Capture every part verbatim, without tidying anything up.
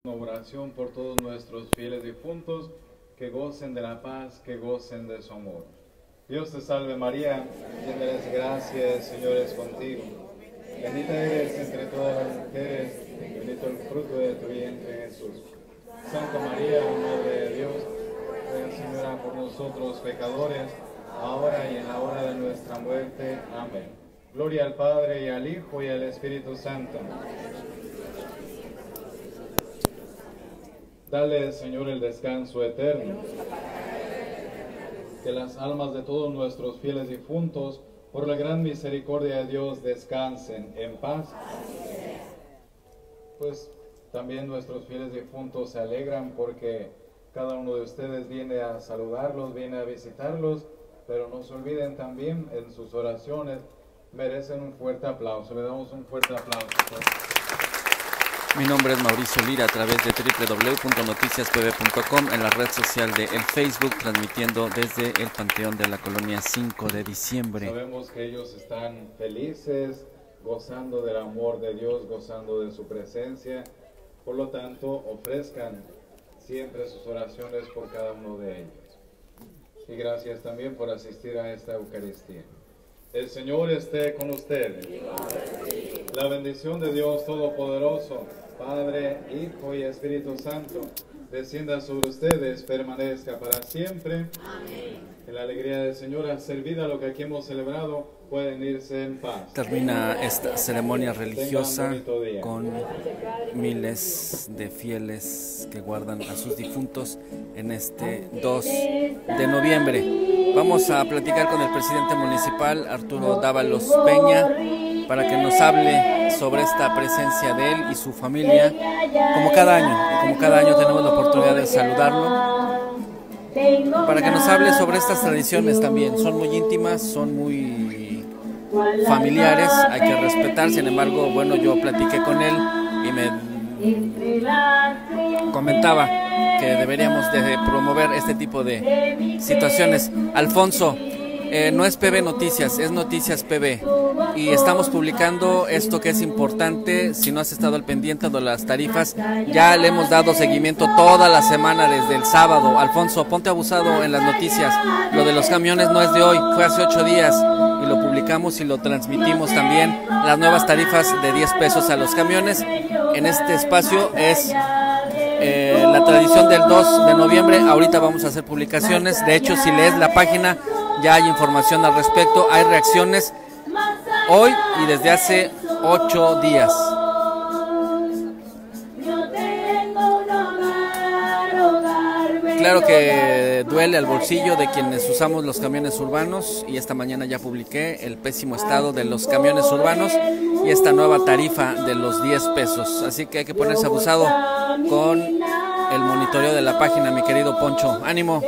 Oración por todos nuestros fieles difuntos, que gocen de la paz, que gocen de su amor. Dios te salve María, llena eres de gracia, el Señor es contigo. Bendita eres entre todas las mujeres, y bendito el fruto de tu vientre Jesús. Santa María, Madre de Dios, ruega Señora por nosotros pecadores, ahora y en la hora de nuestra muerte. Amén. Gloria al Padre, y al Hijo, y al Espíritu Santo. Dale, Señor, el descanso eterno. Que las almas de todos nuestros fieles difuntos, por la gran misericordia de Dios, descansen en paz. Pues también nuestros fieles difuntos se alegran porque cada uno de ustedes viene a saludarlos, viene a visitarlos, pero no se olviden también en sus oraciones, merecen un fuerte aplauso. Le damos un fuerte aplauso. Pues. Mi nombre es Mauricio Lira, a través de doble u doble u doble u punto noticias p b punto com, en la red social de el Facebook, transmitiendo desde el Panteón de la Colonia cinco de diciembre. Sabemos que ellos están felices, gozando del amor de Dios, gozando de su presencia. Por lo tanto, ofrezcan siempre sus oraciones por cada uno de ellos. Y gracias también por asistir a esta Eucaristía. El Señor esté con ustedes. La bendición de Dios Todopoderoso, Padre, Hijo y Espíritu Santo, descienda sobre ustedes, permanezca para siempre. Amén. En la alegría del Señor, a servir a lo que aquí hemos celebrado, pueden irse en paz. Termina esta ceremonia religiosa con miles de fieles que guardan a sus difuntos en este dos de noviembre. Vamos a platicar con el presidente municipal, Arturo Dávalos Peña, para que nos hable sobre esta presencia de él y su familia, como cada año, y como cada año tenemos la oportunidad de saludarlo, para que nos hable sobre estas tradiciones también. Son muy íntimas, son muy familiares, hay que respetar. Sin embargo, bueno, yo platiqué con él y me comentaba que deberíamos de promover este tipo de situaciones. Alfonso, eh, no es P B Noticias, es Noticias P B, y estamos publicando esto que es importante. Si no has estado al pendiente de las tarifas, ya le hemos dado seguimiento toda la semana desde el sábado. Alfonso, ponte abusado en las noticias. Lo de los camiones no es de hoy, fue hace ocho días y lo publicamos y lo transmitimos también. Las nuevas tarifas de diez pesos a los camiones. En este espacio es eh, la tradición del dos de noviembre. Ahorita vamos a hacer publicaciones. De hecho, si lees la página, ya hay información al respecto, hay reacciones hoy y desde hace ocho días. Claro que duele al bolsillo de quienes usamos los camiones urbanos, y esta mañana ya publiqué el pésimo estado de los camiones urbanos y esta nueva tarifa de los diez pesos. Así que hay que ponerse abusado con el monitoreo de la página, mi querido Poncho. ¡Ánimo!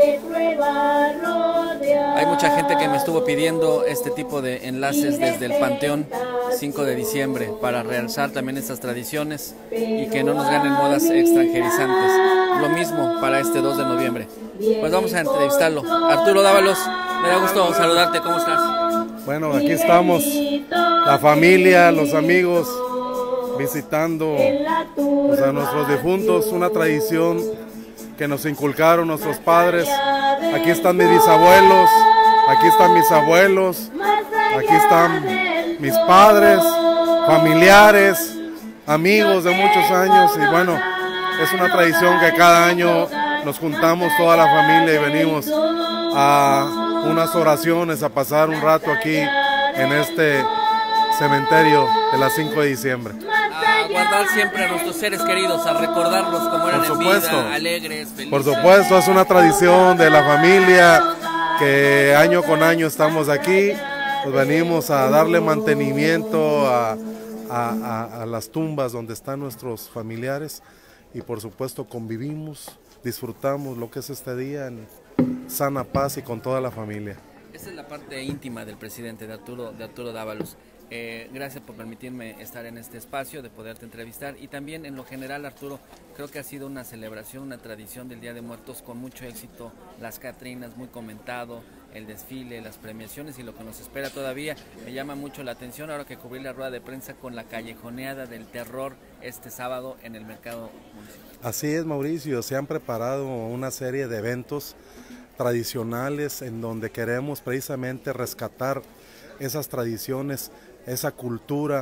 Hay mucha gente que me estuvo pidiendo este tipo de enlaces desde el Panteón cinco de diciembre para realzar también estas tradiciones y que no nos ganen modas extranjerizantes. Lo mismo para este dos de noviembre. Pues vamos a entrevistarlo. Arturo Dávalos, me da gusto saludarte. ¿Cómo estás? Bueno, aquí estamos, la familia, los amigos, visitando pues, a nuestros difuntos, una tradición que nos inculcaron nuestros padres. Aquí están mis bisabuelos, aquí están mis abuelos, aquí están mis padres, familiares, amigos de muchos años, y bueno, es una tradición que cada año nos juntamos toda la familia y venimos a unas oraciones, a pasar un rato aquí en este cementerio de la cinco de diciembre. A guardar siempre a nuestros seres queridos, a recordarlos como eran en vida, alegres, felices. Por supuesto, es una tradición de la familia que año con año estamos aquí. Pues venimos a darle mantenimiento a, a, a, a las tumbas donde están nuestros familiares, y por supuesto convivimos, disfrutamos lo que es este día en sana paz y con toda la familia. Esa es la parte íntima del presidente, de Arturo, de Arturo Dávalos. Eh, gracias por permitirme estar en este espacio, de poderte entrevistar, y también en lo general, Arturo, creo que ha sido una celebración, una tradición del Día de Muertos con mucho éxito, las catrinas, muy comentado, el desfile, las premiaciones y lo que nos espera todavía. Me llama mucho la atención ahora que cubrí la rueda de prensa con la callejoneada del terror este sábado en el mercado municipal. Así es, Mauricio, se han preparado una serie de eventos tradicionales en donde queremos precisamente rescatar esas tradiciones, esa cultura,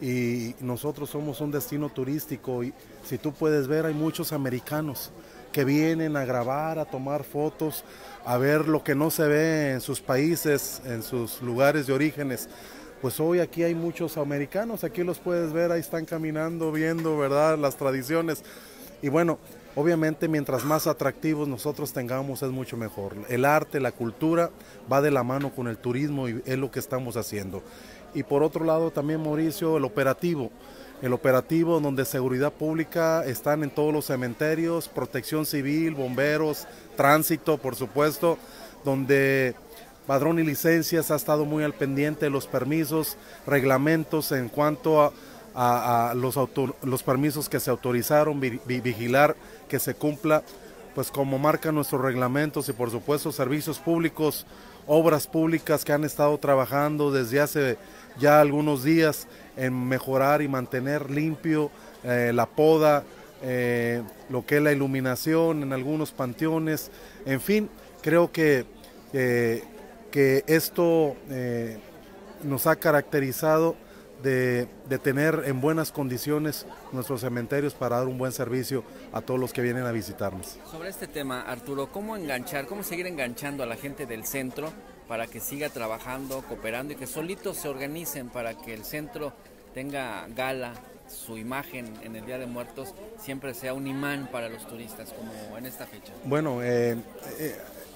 y nosotros somos un destino turístico y si tú puedes ver hay muchos americanos que vienen a grabar, a tomar fotos, a ver lo que no se ve en sus países, en sus lugares de orígenes. Pues hoy aquí hay muchos americanos, aquí los puedes ver, ahí están caminando, viendo, ¿verdad?, las tradiciones. Y bueno, obviamente mientras más atractivos nosotros tengamos es mucho mejor. El arte, la cultura va de la mano con el turismo y es lo que estamos haciendo. Y por otro lado también, Mauricio, el operativo. El operativo donde seguridad pública están en todos los cementerios, protección civil, bomberos, tránsito, por supuesto, donde Padrón y Licencias ha estado muy al pendiente de los permisos, reglamentos en cuanto a, a, a los, autor, los permisos que se autorizaron, vi, vi, vigilar que se cumpla, pues como marcan nuestros reglamentos y por supuesto servicios públicos, obras públicas que han estado trabajando desde hace ya algunos días en mejorar y mantener limpio eh, la poda, eh, lo que es la iluminación en algunos panteones, en fin, creo que, eh, que esto eh, nos ha caracterizado de, de tener en buenas condiciones nuestros cementerios para dar un buen servicio a todos los que vienen a visitarnos. Sobre este tema, Arturo, ¿cómo enganchar, cómo seguir enganchando a la gente del centro para que siga trabajando, cooperando y que solitos se organicen para que el centro tenga gala, su imagen en el Día de Muertos siempre sea un imán para los turistas, como en esta fecha? Bueno, eh, eh,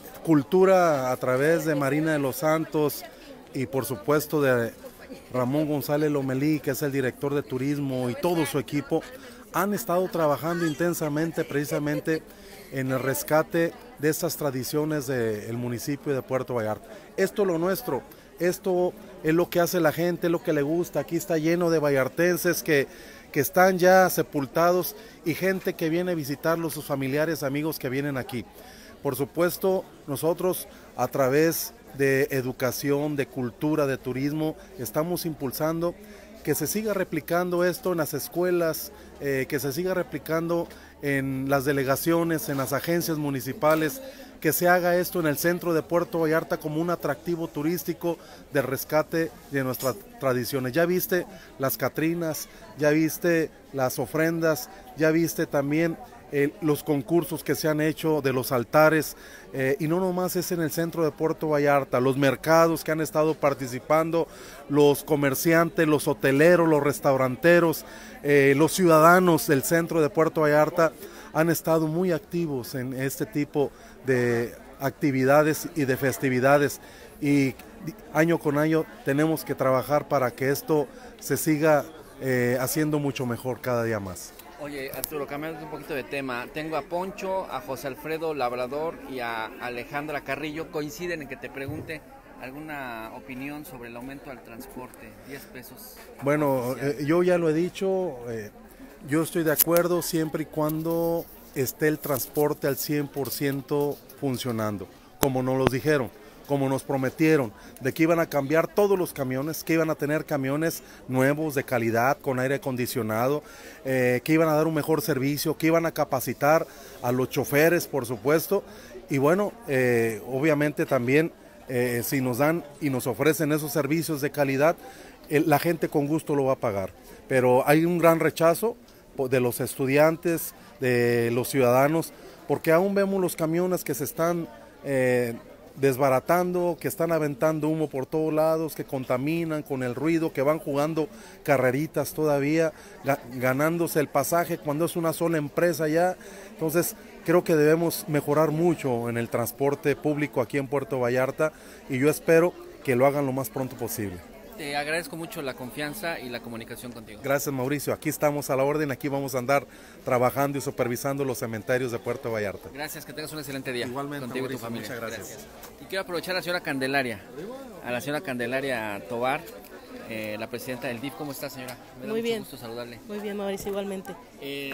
cultura a través de Marina de los Santos y por supuesto de Ramón González Lomelí, que es el director de turismo, y todo su equipo, han estado trabajando intensamente precisamente en el rescate de estas tradiciones del municipio de Puerto Vallarta. Esto es lo nuestro, esto es lo que hace la gente, es lo que le gusta. Aquí está lleno de vallartenses que, que están ya sepultados y gente que viene a visitarlos, sus familiares, amigos que vienen aquí. Por supuesto, nosotros a través de educación, de cultura, de turismo, estamos impulsando que se siga replicando esto en las escuelas, eh, que se siga replicando en las delegaciones, en las agencias municipales, que se haga esto en el centro de Puerto Vallarta como un atractivo turístico de rescate de nuestras tradiciones. Ya viste las catrinas, ya viste las ofrendas, ya viste también eh, los concursos que se han hecho de los altares, eh, y no nomás es en el centro de Puerto Vallarta, los mercados que han estado participando, los comerciantes, los hoteleros, los restauranteros, eh, los ciudadanos del centro de Puerto Vallarta han estado muy activos en este tipo de actividades y de festividades, y año con año tenemos que trabajar para que esto se siga eh, haciendo mucho mejor cada día más. Oye, Arturo, cambiando un poquito de tema, tengo a Poncho, a José Alfredo Labrador y a Alejandra Carrillo, coinciden en que te pregunte alguna opinión sobre el aumento al transporte, diez pesos. Bueno, eh, yo ya lo he dicho, eh, yo estoy de acuerdo siempre y cuando esté el transporte al cien por ciento funcionando, como nos lo dijeron, como nos prometieron, de que iban a cambiar todos los camiones, que iban a tener camiones nuevos, de calidad, con aire acondicionado, eh, que iban a dar un mejor servicio, que iban a capacitar a los choferes, por supuesto, y bueno, eh, obviamente también, eh, si nos dan y nos ofrecen esos servicios de calidad, eh, la gente con gusto lo va a pagar, pero hay un gran rechazo de los estudiantes, de los ciudadanos, porque aún vemos los camiones que se están eh, desbaratando, que están aventando humo por todos lados, que contaminan con el ruido, que van jugando carreritas todavía, ga ganándose el pasaje cuando es una sola empresa ya. Entonces creo que debemos mejorar mucho en el transporte público aquí en Puerto Vallarta y yo espero que lo hagan lo más pronto posible. Te agradezco mucho la confianza y la comunicación contigo. Gracias, Mauricio, aquí estamos a la orden, aquí vamos a andar trabajando y supervisando los cementerios de Puerto Vallarta. Gracias, que tengas un excelente día. Igualmente, contigo Mauricio, y tu familia. muchas gracias. gracias. Y quiero aprovechar a la señora Candelaria, a la señora Candelaria Tobar, eh, la presidenta del D I F. ¿Cómo está, señora? Me da Muy mucho bien. gusto saludarle. Muy bien, Mauricio, igualmente. Eh,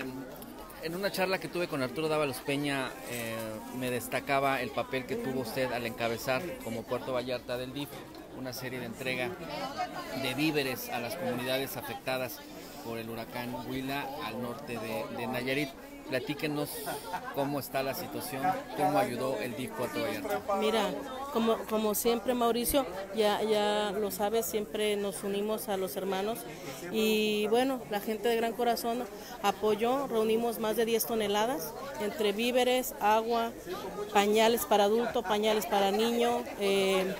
en una charla que tuve con Arturo Dávalos Peña, eh, me destacaba el papel que tuvo usted al encabezar como Puerto Vallarta del D I F una serie de entrega de víveres a las comunidades afectadas. por el huracán Huila al norte de, de Nayarit. Platíquenos cómo está la situación, cómo ayudó el D I F Puerto Vallarta. Mira, como, como siempre, Mauricio, ya, ya lo sabes, siempre nos unimos a los hermanos y bueno, la gente de Gran Corazón apoyó, reunimos más de diez toneladas entre víveres, agua, pañales para adulto, pañales para niño, eh,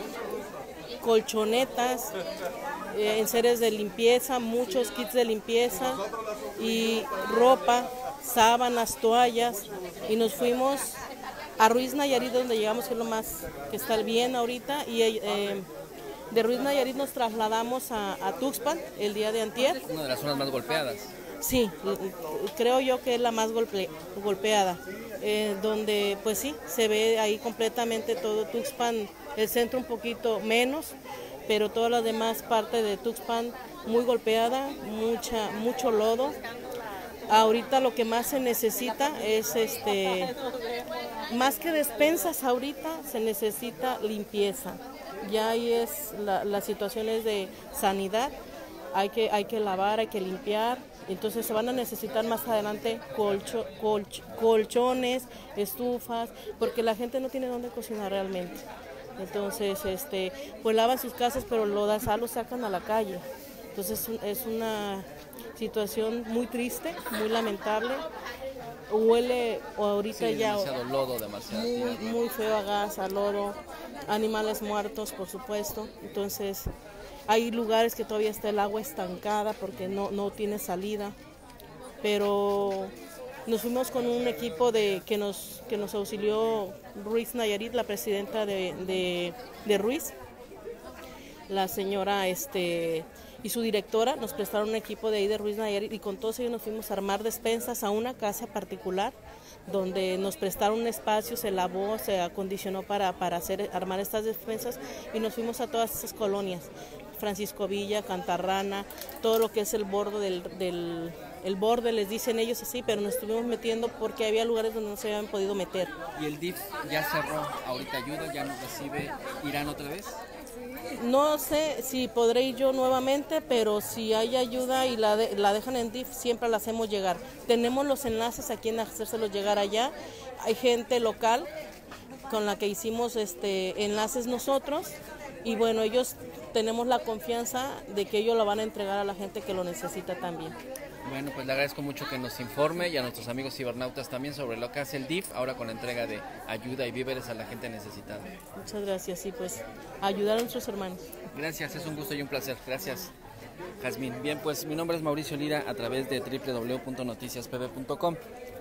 colchonetas, eh, enseres de limpieza, muchos kits de limpieza y ropa, sábanas, toallas, y nos fuimos a Ruiz Nayarit, donde llegamos, que es lo más que está bien ahorita, y eh, de Ruiz Nayarit nos trasladamos a, a Tuxpan el día de antier. Una de las zonas más golpeadas. Sí, creo yo que es la más golpe, golpeada, eh, donde pues sí, se ve ahí completamente todo Tuxpan, el centro un poquito menos, pero toda la demás parte de Tuxpan muy golpeada, mucha, mucho lodo. Ahorita lo que más se necesita es, este, más que despensas, ahorita se necesita limpieza. Ya ahí es, la, la situación es de sanidad, hay que, hay que lavar, hay que limpiar. Entonces se van a necesitar más adelante colcho, colch, colchones, estufas, porque la gente no tiene dónde cocinar realmente. Entonces, este, pues lavan sus casas, pero lo da sal lo sacan a la calle. Entonces es una situación muy triste, muy lamentable. Huele ahorita sí, ya demasiado lodo, demasiado muy, muy feo a gas, a lodo, animales muertos, por supuesto. Entonces hay lugares que todavía está el agua estancada porque no, no tiene salida. Pero nos fuimos con un equipo de que nos que nos auxilió Ruiz Nayarit, la presidenta de, de, de Ruiz, la señora este y su directora nos prestaron un equipo de ahí de Ruiz Nayarit, y con todos ellos nos fuimos a armar despensas a una casa particular donde nos prestaron un espacio, se lavó, se acondicionó para, para hacer armar estas despensas, y nos fuimos a todas esas colonias, Francisco Villa, Cantarrana, todo lo que es el borde del, del el borde, les dicen ellos así, pero nos estuvimos metiendo porque había lugares donde no se habían podido meter. ¿Y el D I F ya cerró ahorita ayuda, ya no recibe, irán otra vez? No sé si podré ir yo nuevamente, pero si hay ayuda y la, de, la dejan en D I F, siempre la hacemos llegar. Tenemos los enlaces a quien hacérselos llegar allá. Hay gente local con la que hicimos este enlaces nosotros, y bueno, ellos tenemos la confianza de que ellos lo van a entregar a la gente que lo necesita también. Bueno, pues le agradezco mucho que nos informe, y a nuestros amigos cibernautas también, sobre lo que hace el D I F ahora con la entrega de ayuda y víveres a la gente necesitada. Muchas gracias, y pues ayudar a nuestros hermanos. Gracias, es un gusto y un placer. Gracias, Jazmín. Bien, pues mi nombre es Mauricio Lira, a través de doble u doble u doble u punto noticias p b punto com,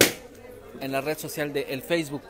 en la red social de el Facebook.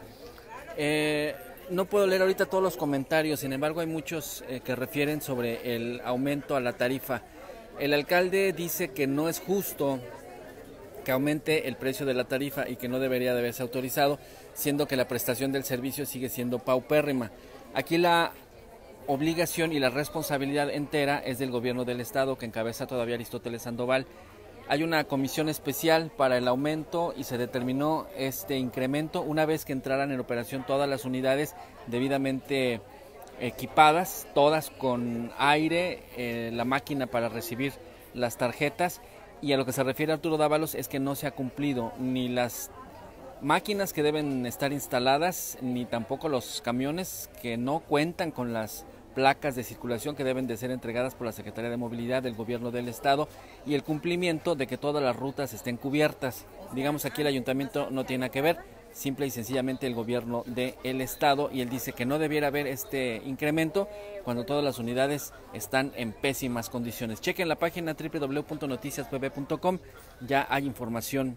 Eh, no puedo leer ahorita todos los comentarios, sin embargo hay muchos eh, que refieren sobre el aumento a la tarifa. El alcalde dice que no es justo que aumente el precio de la tarifa y que no debería de haberse autorizado, siendo que la prestación del servicio sigue siendo paupérrima. Aquí la obligación y la responsabilidad entera es del gobierno del estado, que encabeza todavía Aristóteles Sandoval. Hay una comisión especial para el aumento y se determinó este incremento una vez que entraran en operación todas las unidades debidamente equipadas, todas con aire, eh, la máquina para recibir las tarjetas. Y a lo que se refiere Arturo Dávalos es que no se ha cumplido ni las máquinas que deben estar instaladas, ni tampoco los camiones que no cuentan con las placas de circulación que deben de ser entregadas por la Secretaría de Movilidad del Gobierno del Estado, y el cumplimiento de que todas las rutas estén cubiertas. Digamos, aquí el ayuntamiento no tiene nada que ver, simple y sencillamente el gobierno del estado, y él dice que no debiera haber este incremento cuando todas las unidades están en pésimas condiciones. Chequen la página doble u doble u doble u punto noticias p b punto com, ya hay información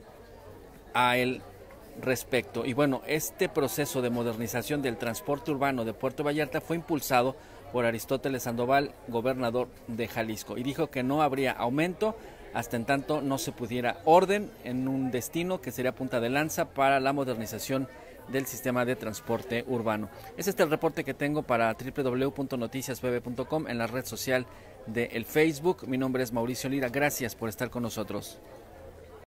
a el respecto. Y bueno, este proceso de modernización del transporte urbano de Puerto Vallarta fue impulsado por Aristóteles Sandoval, gobernador de Jalisco, y dijo que no habría aumento hasta en tanto no se pudiera orden en un destino que sería punta de lanza para la modernización del sistema de transporte urbano. Ese es el reporte que tengo para doble u doble u doble u punto noticias p b punto com en la red social de el Facebook. Mi nombre es Mauricio Lira, gracias por estar con nosotros.